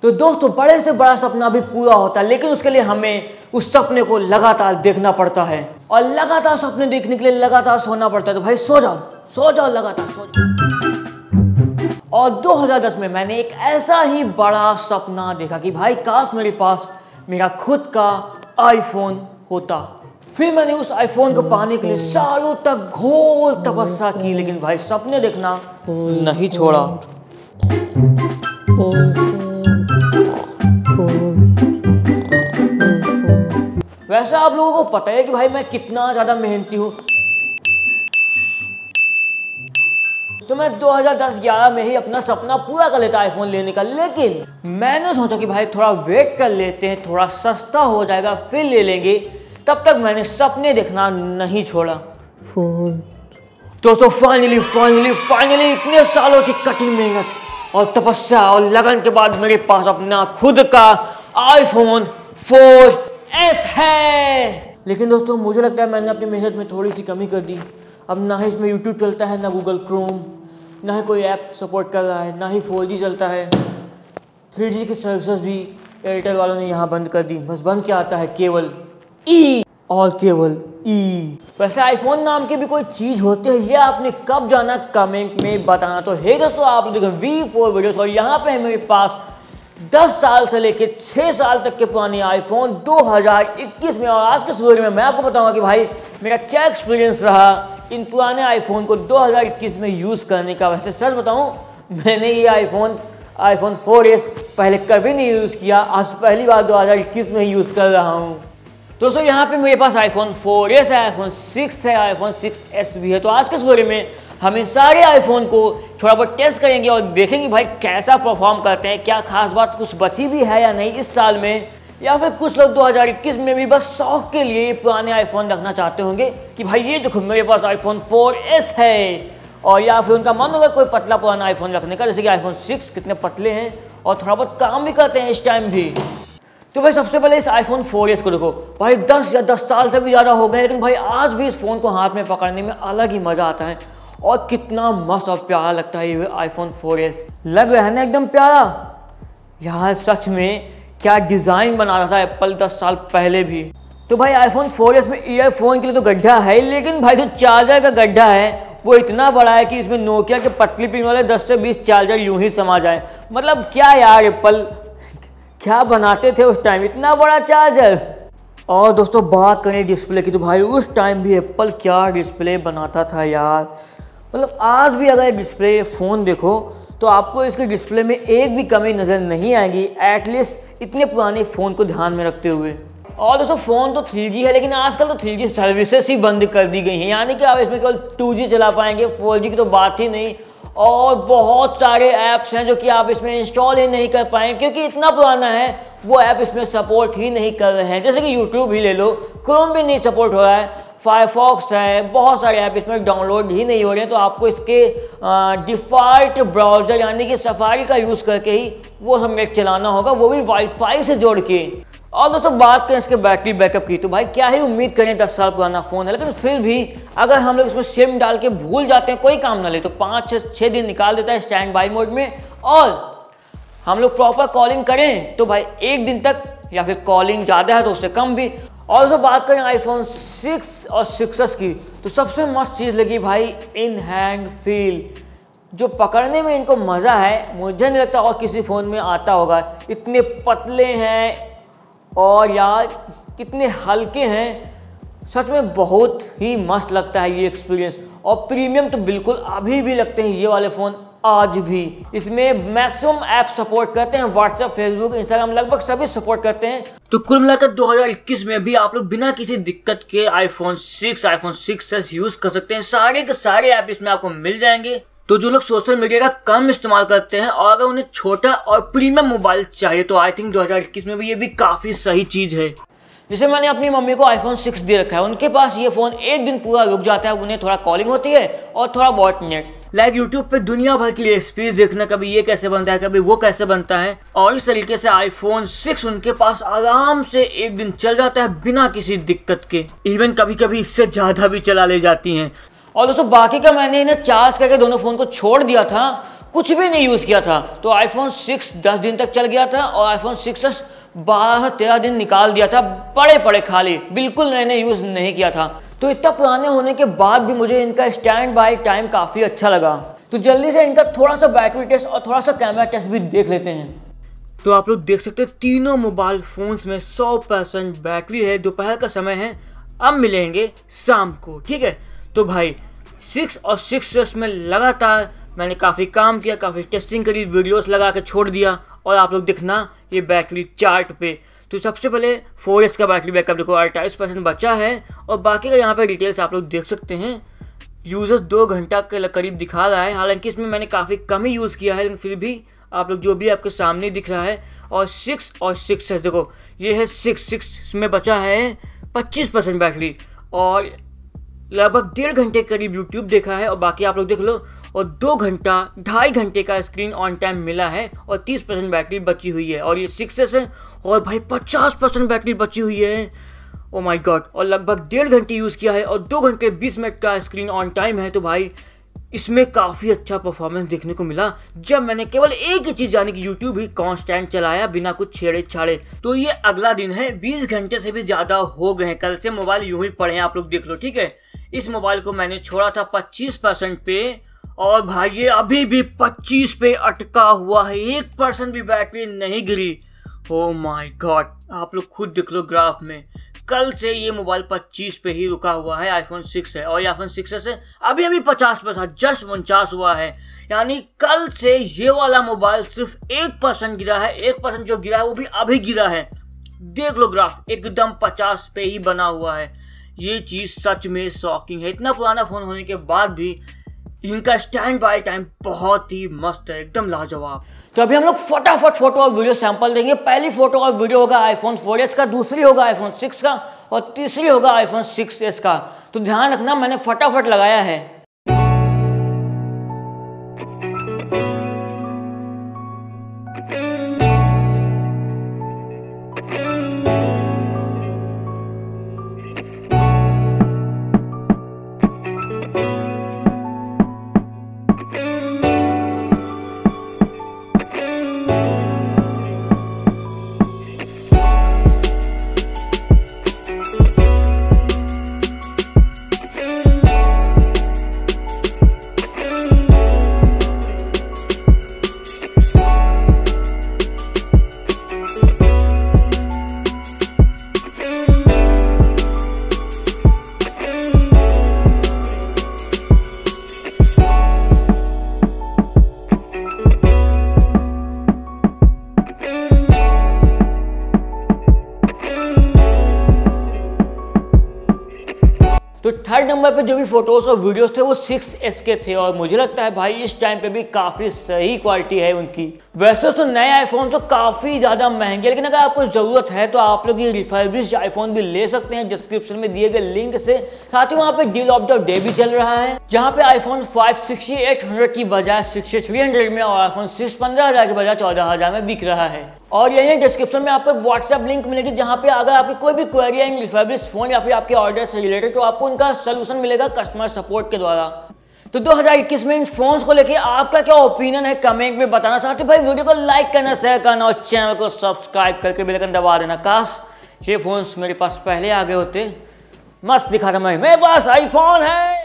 तो दोस्तों बड़े से बड़ा सपना भी पूरा होता है, लेकिन उसके लिए हमें उस सपने को लगातार देखना पड़ता है और लगातार सपने देखने के लिए लगातार सोना पड़ता है। तो भाई सो जाओ लगातार सो जाओ। और 2010 में मैंने एक ऐसा ही बड़ा सपना देखा कि भाई काश मेरे पास मेरा खुद का आईफोन होता। फिर मैंने उस आईफोन को पाने के लिए सालों तक घोर तपस्या की, लेकिन भाई सपने देखना नहीं छोड़ा। वैसे आप लोगों को पता है कि भाई मैं कितना ज़्यादा मेहनती हूँ। तो मैं 2010-11 में ही अपना सपना पूरा कर लेता आईफोन लेने का, लेकिन मैंने सोचा कि भाई थोड़ा वेट कर लेते हैं, थोड़ा सस्ता हो जाएगा फिर ले लेंगे। तब तक मैंने सपने देखना नहीं छोड़ा। तो फाइनली इतने सालों की कठिन मेहनत और तपस्या और लगन के बाद मेरे पास अपना खुद का आईफोन 4S है। लेकिन दोस्तों मुझे लगता है मैंने अपनी मेहनत में थोड़ी सी कमी कर दी। अब ना ही इसमें यूट्यूब चलता है, ना गूगल क्रोम, ना ही कोई ऐप सपोर्ट कर रहा है, ना ही 4G चलता है। 3G की सर्विसेज भी एयरटेल वालों ने यहाँ बंद कर दी। बस बंद क्या आता है, केवल ई और केवल ई। वैसे आईफोन नाम की भी कोई चीज़ होती है, ये आपने कब जाना कमेंट में बताना। तो हे दोस्तों आप देखें V4 वीडियोस और यहाँ पे है मेरे पास 10 साल से लेके 6 साल तक के पुराने आईफोन 2021 में। और आज के वीडियो में मैं आपको बताऊंगा कि भाई मेरा क्या एक्सपीरियंस रहा इन पुराने आईफोन को 2021 में यूज़ करने का। वैसे सच बताऊं मैंने ये आईफोन 4S पहले कभी नहीं यूज़ किया, आज पहली बार 2021 में यूज़ कर रहा हूँ। दोस्तों यहाँ पे मेरे पास आईफोन 4S है, आईफोन 6 है, आईफोन 6S भी है। तो आज के वीडियो में हम इन सारे आईफोन को थोड़ा बहुत टेस्ट करेंगे और देखेंगे भाई कैसा परफॉर्म करते हैं, क्या खास बात कुछ बची भी है या नहीं इस साल में, या फिर कुछ लोग 2021 में भी बस शौक के लिए पुराने आईफोन रखना चाहते होंगे कि भाई ये देखो मेरे पास आईफोन 4S है। और या फिर उनका मन होगा कोई पतला पुराना आईफोन रखने का, जैसे कि आईफोन 6 कितने पतले हैं और थोड़ा बहुत काम भी करते हैं इस टाइम भी। तो भाई सबसे पहले इस आईफोन 4S को देखो भाई 10 साल से भी ज़्यादा हो गए, लेकिन भाई आज भी इस फ़ोन को हाथ में पकड़ने में अलग ही मज़ा आता है और कितना मस्त और प्यारा लगता है ये आईफोन 4S। लग रहा है ना एकदम प्यारा यार, सच में क्या डिज़ाइन बना रहा था एप्पल 10 साल पहले भी। तो भाई आईफोन 4S में ईयरफोन के लिए तो गड्ढा है, लेकिन भाई जो चार्जर का गड्ढा है वो इतना बड़ा है कि इसमें नोकिया के पतली पिन वाले 10 से 20 चार्जर यूं ही समा जाए। मतलब क्या यार एप्पल क्या बनाते थे उस टाइम, इतना बड़ा चार्जर। और दोस्तों बात करें डिस्प्ले की, तो भाई उस टाइम भी एप्पल क्या डिस्प्ले बनाता था यार। मतलब आज भी अगर डिस्प्ले फ़ोन देखो तो आपको इसके डिस्प्ले में एक भी कमी नज़र नहीं आएगी, एटलीस्ट इतने पुराने फ़ोन को ध्यान में रखते हुए। और दोस्तों फ़ोन तो 3G है, लेकिन आजकल तो 3G सर्विसेज ही बंद कर दी गई हैं, यानी कि आप इसमें केवल 2G चला पाएंगे, 4G की तो बात ही नहीं। और बहुत सारे ऐप्स हैं जो कि आप इसमें इंस्टॉल ही नहीं कर पाएंगे क्योंकि इतना पुराना है, वो ऐप इसमें सपोर्ट ही नहीं कर रहे हैं। जैसे कि यूट्यूब ही ले लो, क्रोम भी नहीं सपोर्ट हो रहा है, फायरफॉक्स है, बहुत सारे ऐप इसमें डाउनलोड ही नहीं हो रहे हैं। तो आपको इसके डिफ़ॉल्ट ब्राउज़र यानी कि सफारी का यूज़ करके ही वो सब नेट चलाना होगा, वो भी वाईफाई से जोड़ के। और दोस्तों बात करें इसके बैटरी बैकअप की, तो भाई क्या ही उम्मीद करें, 10 साल पुराना फ़ोन है, लेकिन फिर भी अगर हम लोग इसमें सिम डाल के भूल जाते हैं, कोई काम ना ले, तो 5-6 दिन निकाल देता है स्टैंड बाई मोड में। और हम लोग प्रॉपर कॉलिंग करें तो भाई 1 दिन तक, या फिर कॉलिंग ज़्यादा है तो उससे कम भी। और दोस्तों बात करें आईफोन 6 और 6S की, तो सबसे मस्त चीज़ लगी भाई इन हैंड फील। जो पकड़ने में इनको मज़ा है मुझे नहीं लगता और किसी फ़ोन में आता होगा। इतने पतले हैं और यार कितने हल्के हैं, सच में बहुत ही मस्त लगता है ये एक्सपीरियंस। और प्रीमियम तो बिल्कुल अभी भी लगते हैं ये वाले फ़ोन आज भी। इसमें मैक्सिमम ऐप सपोर्ट करते हैं, व्हाट्सएप, फेसबुक, इंस्टाग्राम लगभग सभी सपोर्ट करते हैं। तो कुल मिलाकर 2021 में भी आप लोग बिना किसी दिक्कत के आईफोन 6, आईफोन 6S यूज़ कर सकते हैं। सारे के सारे ऐप इसमें आपको मिल जाएंगे। तो जो लोग सोशल मीडिया का कम इस्तेमाल करते हैं और अगर उन्हें छोटा और प्रीमियम मोबाइल चाहिए तो आई थिंक 2021 में भी ये भी काफ़ी सही चीज़ है। जैसे मैंने अपनी मम्मी को आईफोन 6 दे रखा है, उनके पास ये फ़ोन 1 दिन पूरा रुक जाता है, उन्हें थोड़ा कॉलिंग होती है और थोड़ा बहुत नेट। लाइक यूट्यूब पे दुनिया भर की रेसिपीज देखना, कभी ये कैसे बनता है, कभी वो कैसे बनता है, और इस तरीके से आईफोन 6 उनके पास आराम से 1 दिन चल जाता है बिना किसी दिक्कत के। इवन कभी कभी इससे ज़्यादा भी चला ले जाती हैं। और दोस्तों बाकी का मैंने इन्हें चार्ज करके दोनों फ़ोन को छोड़ दिया था। कुछ भी नहीं यूज़ किया था। तो आईफोन 6 10 दिन तक चल गया था और आईफोन 6s 12-13 दिन निकाल दिया था, पड़े पड़े खाली, बिल्कुल मैंने यूज़ नहीं किया था। तो इतना पुराने होने के बाद भी मुझे इनका स्टैंड बाय टाइम काफ़ी अच्छा लगा। तो जल्दी से इनका थोड़ा सा बैटरी टेस्ट और थोड़ा सा कैमरा टेस्ट भी देख लेते हैं। तो आप लोग देख सकते हैं तीनों मोबाइल फ़ोन्स में 100% बैटरी है। दोपहर का समय है, अब मिलेंगे शाम को, ठीक है। तो भाई 6 और 6s में लगातार मैंने काफ़ी काम किया, काफ़ी टेस्टिंग करी, वीडियोस लगा के छोड़ दिया और आप लोग देखना ये बैटरी चार्ट पे। तो सबसे पहले 4S का बैटरी बैकअप देखो 28% बचा है और बाकी का यहाँ पे डिटेल्स आप लोग देख सकते हैं। यूज़र्स 2 घंटा के करीब दिखा रहा है, हालांकि इसमें मैंने काफ़ी कम ही यूज़ किया है, लेकिन फिर भी आप लोग जो भी आपके सामने दिख रहा है। और 6 और 6s देखो, ये है 6 में बचा है 25% बैटरी और लगभग 1.5 घंटे करीब यूट्यूब देखा है और बाकी आप लोग देख लो। और 2-2.5 घंटे का स्क्रीन ऑन टाइम मिला है और 30% बैटरी बची हुई है। और ये 6s है और भाई 50% बैटरी बची हुई है, ओ माय गॉड। और लगभग 1.5 घंटे यूज़ किया है और 2 घंटे 20 मिनट का स्क्रीन ऑन टाइम है। तो भाई इसमें काफ़ी अच्छा परफॉर्मेंस देखने को मिला जब मैंने केवल एक ही चीज़ यानी कि यूट्यूब ही कांस्टेंट चलाया बिना कुछ छेड़े छाड़े। तो ये अगला दिन है, 20 घंटे से भी ज़्यादा हो गए हैं, कल से मोबाइल यूं ही पड़े हैं, आप लोग देख लो, ठीक है। इस मोबाइल को मैंने छोड़ा था 25% पे और भाई ये अभी भी 25 पे अटका हुआ है, 1% भी बैटरी नहीं गिरी। ओ माय गॉड, आप लोग खुद देख लो ग्राफ में, कल से ये मोबाइल 25 पे ही रुका हुआ है। आईफोन 6 है और ये आईफोन 6s है, अभी 50 पे था, जस्ट 49 हुआ है। यानी कल से ये वाला मोबाइल सिर्फ 1% गिरा है, 1% जो गिरा है वो भी अभी गिरा है। देख लो ग्राफ, एकदम 50 पे ही बना हुआ है। ये चीज़ सच में शॉकिंग है। इतना पुराना फ़ोन होने के बाद भी इनका स्टैंड बाय टाइम बहुत ही मस्त है, एकदम लाजवाब। तो अभी हम लोग फटाफट फोटो और वीडियो सैंपल देंगे। पहली फोटो और वीडियो होगा आईफोन 4S का, दूसरी होगा आईफोन 6 का और तीसरी होगा आईफोन 6s का। तो ध्यान रखना, मैंने फटाफट लगाया है। तो थर्ड नंबर पे जो भी फोटोज और वीडियोस थे वो 6s के थे और मुझे लगता है भाई इस टाइम पे भी काफ़ी सही क्वालिटी है उनकी। वैसे तो नए आईफोन तो काफ़ी ज़्यादा महंगे, लेकिन अगर आपको ज़रूरत है तो आप लोग ये रिफर्बिश्ड आईफोन भी ले सकते हैं डिस्क्रिप्शन में दिए गए लिंक से। साथ ही वहाँ पे डील ऑफ द डे भी चल रहा है, जहाँ पे आईफोन 5 6800 की बजाय 6300 में और आईफोन 6 15,000 की बजाय 14,000 में बिक रहा है। और यही डिस्क्रिप्शन में आपको व्हाट्सएप लिंक मिलेगी, जहाँ पे अगर आपकी कोई भी क्वेरी है रिफर्बिश्ड फोन या फिर आपके ऑर्डर से रिलेटेड तो आपको उनका सोल्यूशन मिलेगा कस्टमर सपोर्ट के द्वारा। तो 2021 में इन फोन्स को लेके आपका क्या ओपिनियन है कमेंट में बताना। साथ ही भाई वीडियो को लाइक करना, शेयर करना और चैनल को सब्सक्राइब करके बेल आइकन दबा देना। काश ये फोन्स मेरे पास पहले आ गए होते, मस्त दिखा था। मेरे पास आईफोन है।